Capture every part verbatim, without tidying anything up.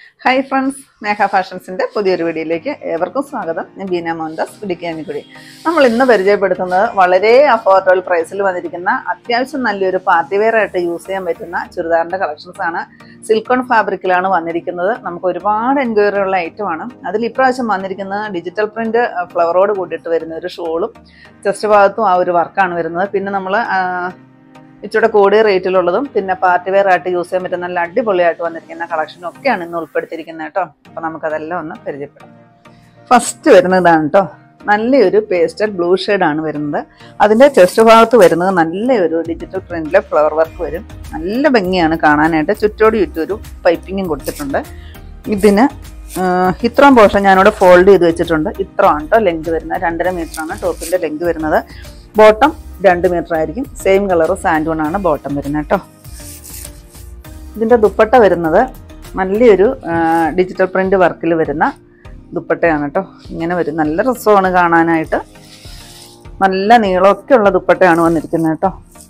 Hi friends, Megha Fashions in the Pudir video. Evercom Swagatham, Bina Mondas, Pudikani. നമ്മൾ ഇന്ന് പരിചയപ്പെടുത്തുന്നത് വളരെ affordable പ്രൈസിൽ വന്നിരിക്കുന്ന അത്യാവശ്യം നല്ലൊരു പാർട്ടി വെയർ ആയിട്ട് യൂസ് ചെയ്യാൻ പറ്റുന്ന ചുരിദാറിന്റെ കളക്ഷൻസ് ആണ്. സിൽക്കോൺ ഫാബ്രിക്കിലാണ് വന്നിരിക്കുന്നത്. നമുക്ക് ഒരുപാട് എൻക്വയറി ഉള്ള ഐറ്റം ആണ്. അതിൽ ഇപ്രാവശ്യം വന്നിരിക്കുന്നത് ഡിജിറ്റൽ പ്രിന്റ് ഫ്ലവറോട് കൂടിയിട്ട് വരുന്ന ഒരു ഷോളും ചെസ്റ്റ് ഭാഗത്തും ആ ഒരു വർക്കാണ് വരുന്നത്. പിന്നെ നമ്മൾ ഇച്ചിരി കൂടിയ റേറ്റിലുള്ളതും പിന്നെ പാർട്ടി വെയർ ആയിട്ട് യൂസ് ചെയ്യാൻ പറ്റുന്ന നല്ല അടിപൊളിയായിട്ട് വന്നിരിക്കുന്ന കളക്ഷനും ഒക്കെയാണ് ഇന്ന് ഉൾപ്പെടുത്തിയിരിക്കുന്നത് കേട്ടോ. അപ്പോൾ നമുക്കതെല്ലാം ഒന്ന് പരിചയപ്പെടാം. ഫസ്റ്റ് വരുന്നതാണ് കേട്ടോ, നല്ലൊരു പേസ്റ്റൽ ബ്ലൂ ഷെയ്ഡാണ് വരുന്നത്. അതിൻ്റെ ചെസ്റ്റ് ഭാഗത്ത് വരുന്നത് നല്ലൊരു ഡിജിറ്റൽ പ്രിന്റിലെ ഫ്ലവർ വർക്ക് വരും. നല്ല ഭംഗിയാണ് കാണാനായിട്ട്. ചുറ്റോടി ചുറ്റൊരു പൈപ്പിങ്ങും കൊടുത്തിട്ടുണ്ട്. ഇതിന് ഇത്രയും പോർഷൻ ഞാനിവിടെ ഫോൾഡ് ചെയ്ത് വെച്ചിട്ടുണ്ട്. ഇത്രയാണ് കേട്ടോ ലെങ്ത് വരുന്നത്. രണ്ടര മീറ്ററാണ് ടോപ്പിൻ്റെ ലെങ്ത് വരുന്നത്. ബോട്ടം രണ്ട് മീറ്റർ ആയിരിക്കും. സെയിം കളർ സാൻഡൂൺ ആണ് ബോട്ടം വരുന്നത് കേട്ടോ. ഇതിൻ്റെ ദുപ്പട്ട വരുന്നത് നല്ലൊരു ഡിജിറ്റൽ പ്രിന്റ് വർക്കിൽ വരുന്ന ദുപ്പട്ടയാണ് കേട്ടോ. ഇങ്ങനെ വരും. നല്ല രസമാണ് കാണാനായിട്ട്. നല്ല നീളമൊക്കെ ഉള്ള ദുപ്പട്ടയാണ് വന്നിരിക്കുന്നത് കേട്ടോ.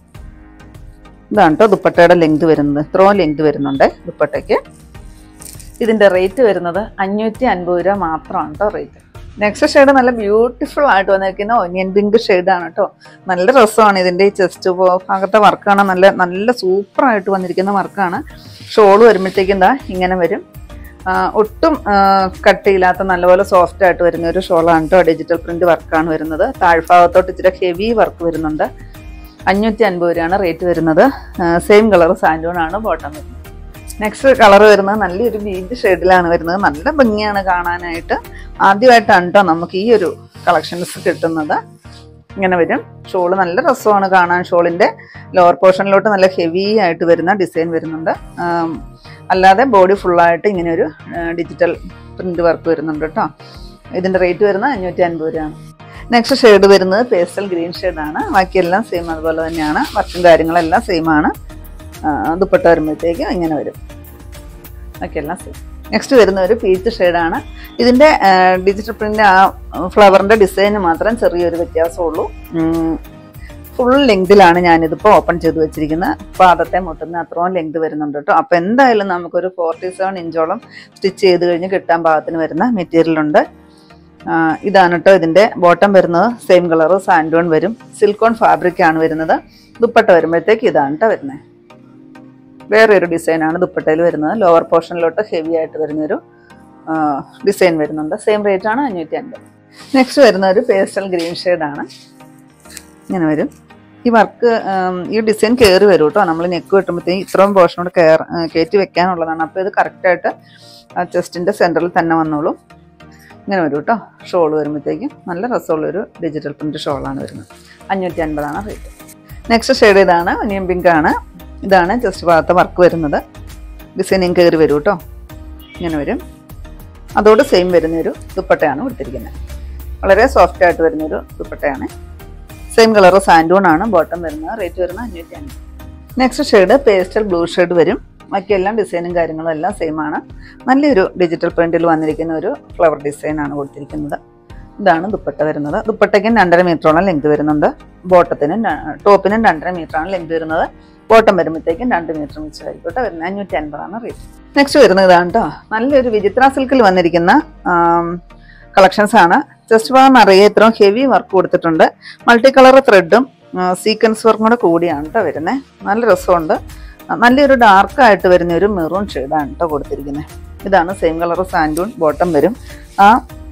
ഇതാണ് കേട്ടോ ദുപ്പട്ടയുടെ ലെങ്ത് വരുന്നത്. ഇത്രയും ലെങ്ത് വരുന്നുണ്ട് ദുപ്പട്ടയ്ക്ക്. ഇതിൻ്റെ റേറ്റ് വരുന്നത് അഞ്ഞൂറ്റി അൻപത് രൂപ മാത്രമാണ് കേട്ടോ റേറ്റ്. നെക്സ്റ്റ് ഷെയ്ഡ് നല്ല ബ്യൂട്ടിഫുൾ ആയിട്ട് വന്നിരിക്കുന്ന ഒനിയൻ പിങ്ക് ഷെയ്ഡാണ് കേട്ടോ. നല്ല രസമാണ്. ഇതിൻ്റെ ഈ ചെസ്റ്റ് ഭാഗത്തെ വർക്കാണ് നല്ല നല്ല സൂപ്പറായിട്ട് വന്നിരിക്കുന്ന വർക്കാണ്. ഷോള് വരുമ്പോഴത്തേക്കും എന്താ ഇങ്ങനെ വരും. ഒട്ടും കട്ടിയില്ലാത്ത നല്ലപോലെ സോഫ്റ്റ് ആയിട്ട് വരുന്ന ഒരു ഷോളാണ് കേട്ടോ. ഡിജിറ്റൽ പ്രിന്റ് വർക്കാണ് വരുന്നത്. താഴ്ഭാഗത്തോട്ട് ഇച്ചിരി ഹെവി വർക്ക് വരുന്നുണ്ട്. അഞ്ഞൂറ്റി അൻപത് രൂപയാണ് റേറ്റ് വരുന്നത്. സെയിം കളർ സാൻഡൂൺ ആണ് ബോട്ടം വരുന്നത്. നെക്സ്റ്റ് കളർ വരുന്നത് നല്ലൊരു ബീജ് ഷെയ്ഡിലാണ് വരുന്നത്. നല്ല ഭംഗിയാണ് കാണാനായിട്ട്. ആദ്യമായിട്ടാണ് കേട്ടോ നമുക്ക് ഈ ഒരു കളക്ഷൻസ് കിട്ടുന്നത്. ഇങ്ങനെ വരും. ഷോള് നല്ല രസമാണ് കാണാൻ. ഷോളിൻ്റെ ലോവർ പോർഷനിലോട്ട് നല്ല ഹെവി ആയിട്ട് വരുന്ന ഡിസൈൻ വരുന്നുണ്ട്. അല്ലാതെ ബോഡി ഫുള്ളായിട്ട് ഇങ്ങനെ ഒരു ഡിജിറ്റൽ പ്രിന്റ് വർക്ക് വരുന്നുണ്ട് കേട്ടോ. ഇതിൻ്റെ റേറ്റ് വരുന്നത് അഞ്ഞൂറ്റി അൻപത് രൂപയാണ്. നെക്സ്റ്റ് ഷെയ്ഡ് വരുന്നത് പേസ്റ്റൽ ഗ്രീൻ ഷെയ്ഡാണ്. ബാക്കിയെല്ലാം സെയിം അതുപോലെ തന്നെയാണ്. വർക്കും കാര്യങ്ങളെല്ലാം സെയിം ആണ്. ദുപ്പട്ട വരുമ്പോഴത്തേക്കും ഇങ്ങനെ വരും. ബാക്കിയെല്ലാം സെയിം. നെക്സ്റ്റ് വരുന്ന ഒരു പീച്ച് ഷെയ്ഡാണ്. ഇതിൻ്റെ ഡിജിറ്റൽ പ്രിന്റ് ആ ഫ്ലവറിൻ്റെ ഡിസൈന് മാത്രം ചെറിയൊരു വ്യത്യാസമുള്ളൂ. ഫുൾ ലെങ്തിലാണ് ഞാനിതിപ്പോൾ ഓപ്പൺ ചെയ്ത് വെച്ചിരിക്കുന്നത്. പാദത്തെ മുട്ടുന്ന അത്രയും ലെങ്ത് വരുന്നുണ്ട് കേട്ടോ. അപ്പോൾ എന്തായാലും നമുക്കൊരു ഫോർട്ടി സെവൻ ഇഞ്ചോളം സ്റ്റിച്ച് ചെയ്ത് കഴിഞ്ഞ് കിട്ടാൻ പാകത്തിന് വരുന്ന മെറ്റീരിയലുണ്ട്. ഇതാണ് കേട്ടോ ഇതിൻ്റെ ബോട്ടം വരുന്നത്. സെയിം കളറ് സാൻഡൂൺ വരും. സിൽക്കോൺ ഫാബ്രിക്കാണ് വരുന്നത്. ദുപ്പട്ട വരുമ്പോഴത്തേക്ക് ഇതാണ് കേട്ടോ വരുന്നത്. വേറെ ഒരു ഡിസൈനാണ് ദുപ്പട്ടയിൽ വരുന്നത്. ലോവർ പോർഷനിലോട്ട് ഹെവി ആയിട്ട് വരുന്നൊരു ഡിസൈൻ വരുന്നുണ്ട്. സെയിം റേറ്റ് ആണ് അഞ്ഞൂറ്റി അൻപത്. നെക്സ്റ്റ് വരുന്ന ഒരു പേസ്റ്റൽ ഗ്രീൻ ഷെയ്ഡാണ്. ഇങ്ങനെ വരും. ഈ വർക്ക് ഈ ഡിസൈൻ കയറി വരും കേട്ടോ. നമ്മൾ നെക്ക് കിട്ടുമ്പോഴത്തേക്കും ഇത്രയും പോർഷനോട് കയർ കയറ്റി വെക്കാനുള്ളതാണ്. അപ്പോൾ ഇത് കറക്റ്റായിട്ട് ചെസ്റ്റിൻ്റെ സെൻറ്ററിൽ തന്നെ വന്നോളൂ. ഇങ്ങനെ വരും കേട്ടോ. ഷോൾ വരുമ്പോഴത്തേക്കും നല്ല രസമുള്ളൊരു ഡിജിറ്റൽ പ്രിന്റ് ഷോളാണ് വരുന്നത്. അഞ്ഞൂറ്റി അൻപതാണ് റേറ്റ്. നെക്സ്റ്റ് ഷെയ്ഡ് ഇതാണ്. ഒനിയൻ പിങ്ക് ആണ്. ഇതാണ് ജസ്റ്റ് ഭാഗത്തെ വർക്ക് വരുന്നത്. ഡിസൈനിങ് കയറി വരും കേട്ടോ. ഇങ്ങനെ വരും. അതോട് സെയിം വരുന്നൊരു ദുപ്പട്ടയാണ് കൊടുത്തിരിക്കുന്നത്. വളരെ സോഫ്റ്റ് ആയിട്ട് വരുന്നൊരു ദുപ്പട്ടയാണ്. സെയിം കളർ സാൻഡൂൺ ആണ് ബോട്ടം വരുന്നത്. റേറ്റ് വരുന്നത് അഞ്ഞൂറ്റി അൻപത്. Next shade pastel blue shade വരും. ബാക്കിയെല്ലാം ഡിസൈനും കാര്യങ്ങളും എല്ലാം സെയിം ആണ്. നല്ലൊരു ഡിജിറ്റൽ പ്രിന്റിൽ വന്നിരിക്കുന്ന ഒരു ഫ്ലവർ ഡിസൈനാണ് കൊടുത്തിരിക്കുന്നത്. ഇതാണ് ദുപ്പട്ട വരുന്നത്. ദുപ്പട്ടയ്ക്കും രണ്ടര മീറ്ററോളം ലെങ്ത് വരുന്നുണ്ട്. ബോട്ടത്തിനും ടോപ്പിനും രണ്ടര മീറ്ററാണ് ലെങ്ത് വരുന്നത്. ബോട്ടം വരുമ്പോഴത്തേക്കും രണ്ട് മീറ്റർ മിച്ചമായിരിക്കട്ടെ വരുന്നത്. അഞ്ഞൂറ്റി അൻപതാണ് റേറ്റ്. നെക്സ്റ്റ് വരുന്നത് ഇതാണ് കേട്ടോ. നല്ലൊരു വിചിത്ര സിൽക്കിൽ വന്നിരിക്കുന്ന കളക്ഷൻസ് ആണ്. ജസ്റ്റ് ഭാഗം നിറയെ ഇത്രയും ഹെവി വർക്ക് കൊടുത്തിട്ടുണ്ട്. മൾട്ടി കളർ ത്രെഡും സീക്വൻസ് വർക്കും കൂടെ കൂടിയാണ് കേട്ടോ വരുന്നത്. നല്ല രസമുണ്ട്. നല്ലൊരു ഡാർക്കായിട്ട് വരുന്ന ഒരു മെറൂൺ ഷെയ്ഡാണ് കേട്ടോ കൊടുത്തിരിക്കുന്നത്. ഇതാണ് സെയിം കളർ സാൻഡൂൺ ബോട്ടം വരും. ആ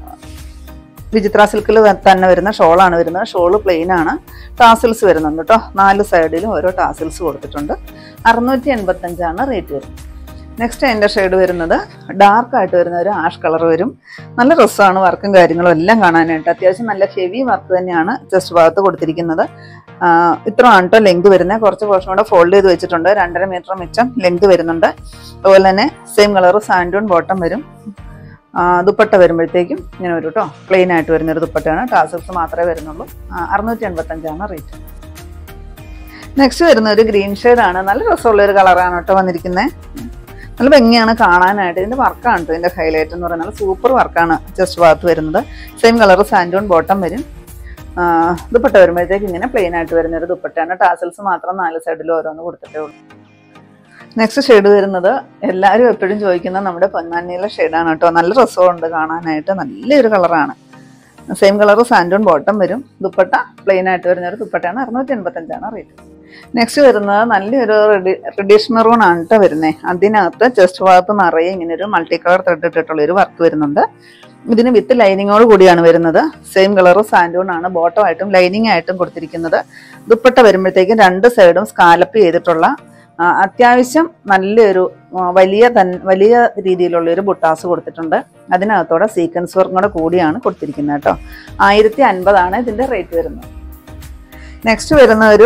വിചിത്ര സിൽക്കിൽ തന്നെ വരുന്ന ഷോളാണ് വരുന്നത്. ഷോള് പ്ലെയിൻ ആണ്. ടാസിൽസ് വരുന്നുണ്ട് കേട്ടോ. നാല് സൈഡിലും ഓരോ ടാസിൽസ് കൊടുത്തിട്ടുണ്ട്. അറുന്നൂറ്റി എൺപത്തഞ്ചാണ് റേറ്റ് വരുന്നത്. നെക്സ്റ്റ് അതിൻ്റെ ഷെയ്ഡ് വരുന്നത് ഡാർക്കായിട്ട് വരുന്ന ഒരു ആഷ് കളർ വരും. നല്ല രസമാണ് വർക്കും കാര്യങ്ങളും എല്ലാം കാണാനായിട്ട്. അത്യാവശ്യം നല്ല ഹെവി വർക്ക് തന്നെയാണ് ചെസ്റ്റ് ഭാഗത്ത് കൊടുത്തിരിക്കുന്നത്. ഇത്രയാണ് കേട്ടോ ലെങ്ത് വരുന്നത്. കുറച്ച് പോർഷൻ കൂടെ ഫോൾഡ് ചെയ്ത് വെച്ചിട്ടുണ്ട്. രണ്ടര മീറ്റർ മിച്ചം ലെങ്ത് വരുന്നുണ്ട്. അതുപോലെ തന്നെ സെയിം കളർ സാൻഡൂൺ ബോട്ടം വരും. ദുപ്പട്ട വരുമ്പോഴത്തേക്കും ഇങ്ങനെ വരും കേട്ടോ. പ്ലെയിൻ ആയിട്ട് വരുന്നൊരു ദുപ്പട്ടയാണ്. ടാസൽസ് മാത്രമേ വരുന്നുള്ളൂ. അറുന്നൂറ്റി എൺപത്തഞ്ചാണ് റേറ്റ്. നെക്സ്റ്റ് വരുന്ന ഒരു ഗ്രീൻ ഷെയ്ഡാണ്. നല്ല രസമുള്ള ഒരു കളറാണ് കേട്ടോ വന്നിരിക്കുന്നത്. നല്ല ഭംഗിയാണ് കാണാനായിട്ട്. ഇതിൻ്റെ വർക്കാണ് കേട്ടോ ഇതിൻ്റെ ഹൈലൈറ്റ് എന്ന് പറയുന്നത്. സൂപ്പർ വർക്കാണ് ചെസ്റ്റ് ഭാഗത്ത് വരുന്നത്. സെയിം കളർ സാൻഡൂൺ ബോട്ടം വരും. ദുപ്പട്ട വരുമ്പോഴത്തേക്ക് ഇങ്ങനെ പ്ലെയിൻ ആയിട്ട് വരുന്നൊരു ദുപ്പട്ടയാണ്. ടാസൽസ് മാത്രം നാല് സൈഡിൽ ഓരോന്ന് കൊടുത്തിട്ടേ ഉള്ളൂ. നെക്സ്റ്റ് ഷെയ്ഡ് വരുന്നത് എല്ലാവരും എപ്പോഴും ചോദിക്കുന്ന നമ്മുടെ പൊന്നാനിയിലെ ഷെയ്ഡാണ് കേട്ടോ. നല്ല രസമുണ്ട് കാണാനായിട്ട്, നല്ലൊരു കളറാണ്. സെയിം കളർ സാൻഡൂൺ ബോട്ടം വരും. ദുപ്പട്ട പ്ലെയിൻ ആയിട്ട് വരുന്നൊരു ദുപ്പട്ടയാണ്. അറുന്നൂറ്റി എൺപത്തഞ്ചാണ് റേറ്റ്. നെക്സ്റ്റ് വരുന്നത് നല്ലൊരു റെഡി റെഡിഷ് മെറൂൺ ആണ് കേട്ടോ വരുന്നത്. അതിനകത്ത് ചെസ്റ്റ് ഭാഗത്ത് നിറയെ ഇങ്ങനെ ഒരു മൾട്ടി കളർ ത്രെഡ് ഇട്ടിട്ടുള്ള ഒരു വർക്ക് വരുന്നുണ്ട്. ഇതിന് വിത്ത് ലൈനിങ്ങോട് കൂടിയാണ് വരുന്നത്. സെയിം കളർ സാൻഡൂൺ ആണ് ബോട്ടം ആയിട്ടും ലൈനിങ് ആയിട്ടും കൊടുത്തിരിക്കുന്നത്. ദുപ്പട്ട വരുമ്പോഴത്തേക്കും രണ്ട് സൈഡും സ്കാലപ്പ് ചെയ്തിട്ടുള്ള അത്യാവശ്യം നല്ലൊരു വലിയ തൻ വലിയ രീതിയിലുള്ള ഒരു ബുട്ടാസ് കൊടുത്തിട്ടുണ്ട്. അതിനകത്തോടെ സീക്വൻസ് വർക്കും കൂടെ കൂടിയാണ് കൊടുത്തിരിക്കുന്നത് കേട്ടോ. ആയിരത്തി അൻപതാണ് ഇതിന്റെ റേറ്റ് വരുന്നത്. നെക്സ്റ്റ് വരുന്ന ഒരു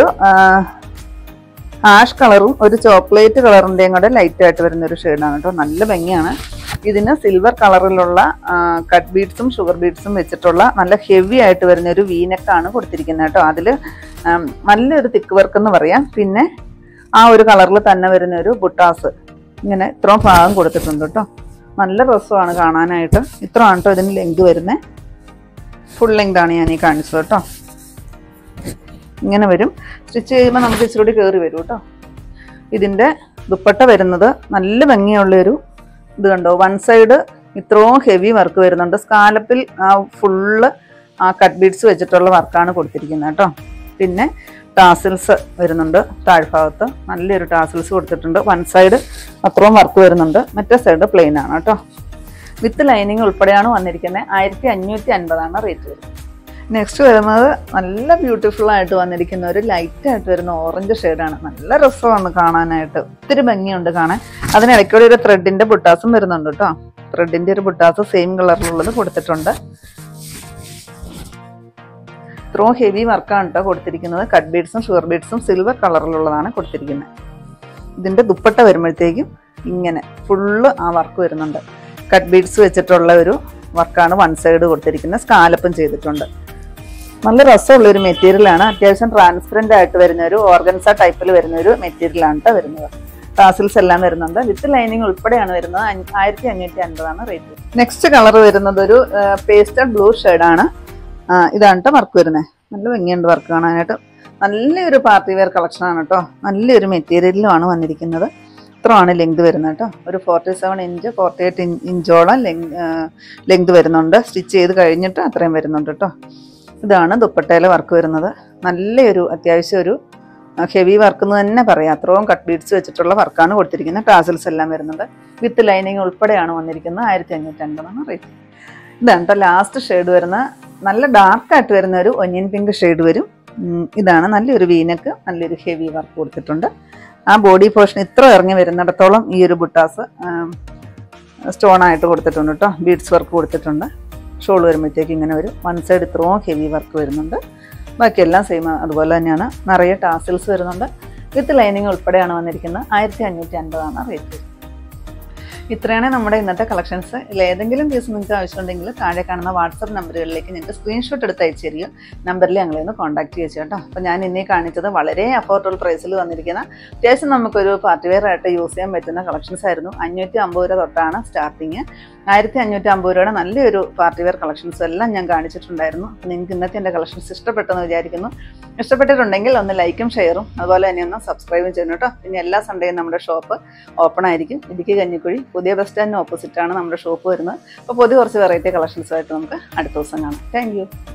ആഷ് കളറും ഒരു ചോക്ലേറ്റ് കളറിന്റെയും കൂടെ ലൈറ്റ് ആയിട്ട് വരുന്ന ഒരു ഷെയ്ഡാണ് കേട്ടോ. നല്ല ഭംഗിയാണ്. ഇതിന് സിൽവർ കളറിലുള്ള കട്ട് ബീഡ്സും ഷുഗർ ബീഡ്സും വെച്ചിട്ടുള്ള നല്ല ഹെവി ആയിട്ട് വരുന്ന ഒരു വീനെക്കാണ് കൊടുത്തിരിക്കുന്നത് കേട്ടോ. അതിൽ നല്ലൊരു തിക്ക് വർക്ക് എന്ന് പറയാം. പിന്നെ ആ ഒരു കളറിൽ തന്നെ വരുന്ന ഒരു ബുട്ടാസ് ഇങ്ങനെ ഇത്രയും ഭാഗം കൊടുത്തിട്ടുണ്ട് കേട്ടോ. നല്ല രസമാണ് കാണാനായിട്ട്. ഇത്രയാണ് കേട്ടോ ഇതിന് ലെങ്ത് വരുന്നത്. ഫുൾ ലെങ്ത് ആണ് ഞാൻ ഈ കാണിച്ചത് കേട്ടോ. ഇങ്ങനെ വരും. സ്റ്റിച്ച് ചെയ്യുമ്പോൾ നമുക്ക് ഇച്ചിരി കൂടി കയറി വരും കേട്ടോ. ഇതിൻ്റെ ദുപ്പട്ട വരുന്നത് നല്ല ഭംഗിയുള്ളൊരു ഇത് കണ്ടോ. വൺ സൈഡ് ഇത്രയും ഹെവി വർക്ക് വരുന്നുണ്ട്. സ്കാലപ്പിൽ ആ ഫുള്ള് ആ കട്ട് ബീഡ്സ് വെച്ചിട്ടുള്ള വർക്കാണ് കൊടുത്തിരിക്കുന്നത് കേട്ടോ. പിന്നെ ടാസിൽസ് വരുന്നുണ്ട് താഴ്ഭാഗത്ത്. നല്ലൊരു ടാസിൽസ് കൊടുത്തിട്ടുണ്ട്. വൺ സൈഡ് അത്രയും വർക്ക് വരുന്നുണ്ട്. മറ്റേ സൈഡ് പ്ലെയിൻ ആണ് കേട്ടോ. വിത്ത് ലൈനിങ് ഉൾപ്പെടെയാണ് വന്നിരിക്കുന്നത്. ആയിരത്തി അഞ്ഞൂറ്റി അൻപതാണ് റേറ്റ് വരുന്നത്. നെക്സ്റ്റ് വരുന്നത് നല്ല ബ്യൂട്ടിഫുൾ ആയിട്ട് വന്നിരിക്കുന്ന ഒരു ലൈറ്റ് ആയിട്ട് വരുന്ന ഓറഞ്ച് ഷെയ്ഡാണ്. നല്ല രസമാണ് കാണാനായിട്ട്. ഒത്തിരി ഭംഗിയുണ്ട് കാണാൻ. അതിനിടയ്ക്കൂടെ ഒരു ത്രെഡിന്റെ ബുട്ടാസും വരുന്നുണ്ട് കേട്ടോ. ത്രെഡിന്റെ ഒരു ബുട്ടാസ് സെയിം കളറിലുള്ളത് കൊടുത്തിട്ടുണ്ട്. ഇത്രയും ഹെവി വർക്കാണ് കേട്ടോ കൊടുത്തിരിക്കുന്നത്. കട്ട് ബീഡ്സും ഷുഗർ ബീഡ്സും സിൽവർ കളറിലുള്ളതാണ് കൊടുത്തിരിക്കുന്നത്. ഇതിന്റെ ദുപ്പട്ട വരുമ്പോഴത്തേക്കും ഇങ്ങനെ ഫുള്ള് ആ വർക്ക് വരുന്നുണ്ട്. കട്ട് ബീഡ്സ് വെച്ചിട്ടുള്ള ഒരു വർക്കാണ് വൺ സൈഡ് കൊടുത്തിരിക്കുന്നത്. സ്കാലപ്പും ചെയ്തിട്ടുണ്ട്. നല്ല രസമുള്ള ഒരു മെറ്റീരിയലാണ്. അത്യാവശ്യം ട്രാൻസ്പെറന്റ് ആയിട്ട് വരുന്ന ഒരു ഓർഗൻസ ടൈപ്പിൽ വരുന്ന ഒരു മെറ്റീരിയലാണ് കേട്ടോ വരുന്നത്. ടാസിൽസ് എല്ലാം വരുന്നുണ്ട്. വിത്ത് ലൈനിങ് ഉൾപ്പെടെയാണ് വരുന്നത്. ആയിരത്തി അഞ്ഞൂറ്റി അൻപതാണ് റേറ്റ്. നെക്സ്റ്റ് കളർ വരുന്നത് ഒരു പേസ്റ്റൽ ബ്ലൂ ഷെയ്ഡാണ്. ഇതാണ് കേട്ടോ വർക്ക് വരുന്നത്. നല്ല ഭംഗിയുണ്ട് വർക്ക് കാണാനായിട്ട്. നല്ലൊരു പാർട്ടി വെയർ കളക്ഷനാണ് കേട്ടോ. നല്ലൊരു മെറ്റീരിയലിലുമാണ് വന്നിരിക്കുന്നത്. ഇത്രയാണ് ലെങ്ത് വരുന്നത് കേട്ടോ. ഒരു forty seven inch forty eight ഇഞ്ചോളം ലെങ് ലെങ്ത് വരുന്നുണ്ട്. സ്റ്റിച്ച് ചെയ്ത് കഴിഞ്ഞിട്ട് അത്രയും വരുന്നുണ്ട് കേട്ടോ. ഇതാണ് ദുപ്പട്ടയിലെ വർക്ക് വരുന്നത്. നല്ലൊരു അത്യാവശ്യം ഒരു ഹെവി വർക്ക് എന്ന് തന്നെ പറയാം. അത്രയും കട്ട് ബീഡ്സ് വെച്ചിട്ടുള്ള വർക്കാണ് കൊടുത്തിരിക്കുന്നത്. ടാസിൽസ് എല്ലാം വരുന്നുണ്ട്. വിത്ത് ലൈനിങ് ഉൾപ്പെടെയാണ് വന്നിരിക്കുന്നത്. ആയിരത്തി അഞ്ഞൂറ്റി അൻപതാണ് റേറ്റ്. ഇതാണ് കേട്ടോ ലാസ്റ്റ് ഷെയ്ഡ് വരുന്ന നല്ല ഡാർക്കായിട്ട് വരുന്ന ഒരു ഒനിയൻ പിങ്ക് ഷെയ്ഡ് വരും. ഇതാണ് നല്ലൊരു വീനക്ക് നല്ലൊരു ഹെവി വർക്ക് കൊടുത്തിട്ടുണ്ട്. ആ ബോഡി പോർഷൻ ഇത്ര ഇറങ്ങി വരുന്നിടത്തോളം ഈ ഒരു ബുട്ടാസ് സ്റ്റോൺ ആയിട്ട് കൊടുത്തിട്ടുണ്ട് കേട്ടോ. ബീഡ്സ് വർക്ക് കൊടുത്തിട്ടുണ്ട്. ഷോൾ വരുമ്പോഴത്തേക്ക് ഇങ്ങനെ ഒരു വൺ സൈഡ് ഇത്രയും ഹെവി വർക്ക് വരുന്നുണ്ട്. ബാക്കിയെല്ലാം സെയിം അതുപോലെ തന്നെയാണ്. നിറയെ ടാസിൽസ് വരുന്നുണ്ട്. വിത്ത് ലൈനിങ് ഉൾപ്പെടെയാണ് വന്നിരിക്കുന്നത്. ആയിരത്തി അഞ്ഞൂറ്റി അൻപതാണ് റേറ്റ്. ഇത്രയാണ് നമ്മുടെ ഇന്നത്തെ കളക്ഷൻസ്. ഇതിൽ ഏതെങ്കിലും പീസ് നിങ്ങൾക്ക് ആവശ്യമുണ്ടെങ്കിൽ താഴെ കാണുന്ന വാട്സപ്പ് നമ്പറുകളിലേക്ക് നിങ്ങൾക്ക് സ്ക്രീൻഷോട്ട് എടുത്ത് അയച്ചു തരിക. നമ്പറിൽ ഞങ്ങളെ ഒന്ന് കോൺടാക്ട് ചെയ്യുക കേട്ടോ. അപ്പോൾ ഞാൻ ഇന്നീ കാണിച്ചത് വളരെ അഫോർഡബിൾ പ്രൈസിൽ വന്നിരിക്കുന്ന അത്യാവശ്യം നമുക്കൊരു പാർട്ടി വെയർ ആയിട്ട് യൂസ് ചെയ്യാൻ പറ്റുന്ന കളക്ഷൻസ് ആയിരുന്നു. അഞ്ഞൂറ്റി അമ്പത് രൂപ തൊട്ടാണ് സ്റ്റാർട്ടിങ്. ആയിരത്തി അഞ്ഞൂറ്റി അമ്പത് രൂപയുടെ നല്ലൊരു പാർട്ടി വെയർ കളക്ഷൻസ് എല്ലാം ഞാൻ കാണിച്ചിട്ടുണ്ടായിരുന്നു. നിങ്ങൾക്ക് ഇന്നത്തെ എൻ്റെ കളക്ഷൻസ് ഇഷ്ടപ്പെട്ടെന്ന് വിചാരിക്കുന്നു. ഇഷ്ടപ്പെട്ടിട്ടുണ്ടെങ്കിൽ ഒന്ന് ലൈക്കും ഷെയറും അതുപോലെ തന്നെ ഒന്ന് സബ്സ്ക്രൈബും ചെയ്യണം കേട്ടോ. പിന്നെ എല്ലാ സൺഡേയും നമ്മുടെ ഷോപ്പ് ഓപ്പൺ ആയിരിക്കും. ഇടുക്കി കഞ്ഞിക്കുഴി പുതിയ ബസ് സ്റ്റാൻഡിന് ഓപ്പോസിറ്റാണ് നമ്മുടെ ഷോപ്പ് വരുന്നത്. അപ്പോൾ പുതിയ കുറച്ച് വെറൈറ്റി കളക്ഷൻസുമായിട്ട് നമുക്ക് അടുത്ത ദിവസം കാണാം. Thank U.